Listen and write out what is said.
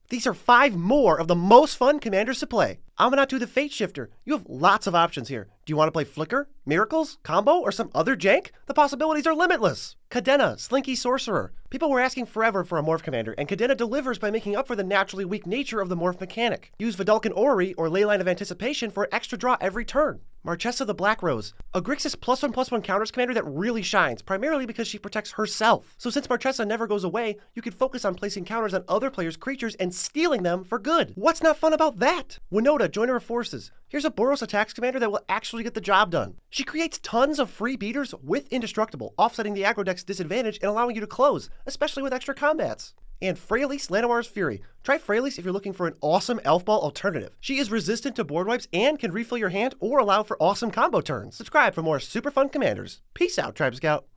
These are 5 more of the most fun commanders to play. Aminatou the Fate Shifter. You have lots of options here. Do you want to play Flicker, Miracles, Combo, or some other jank? The possibilities are limitless. Cadena, Slinky Sorcerer. People were asking forever for a morph commander, and Cadena delivers by making up for the naturally weak nature of the morph mechanic. Use Vidalcan Orrery or Leyline of Anticipation for an extra draw every turn. Marchesa the Black Rose, a Grixis +1/+1 counters commander that really shines, primarily because she protects herself. So since Marchesa never goes away, you can focus on placing counters on other players' creatures and stealing them for good. What's not fun about that? Winota, Joiner of Forces. Here's a Boros attacks commander that will actually get the job done. She creates tons of free beaters with Indestructible, offsetting the aggro deck's disadvantage and allowing you to close, especially with extra combats. And Freyalise, Lanomar's Fury. Try Freyalise if you're looking for an awesome Elf Ball alternative. She is resistant to board wipes and can refill your hand or allow for awesome combo turns. Subscribe for more super fun commanders. Peace out, Tribe Scout.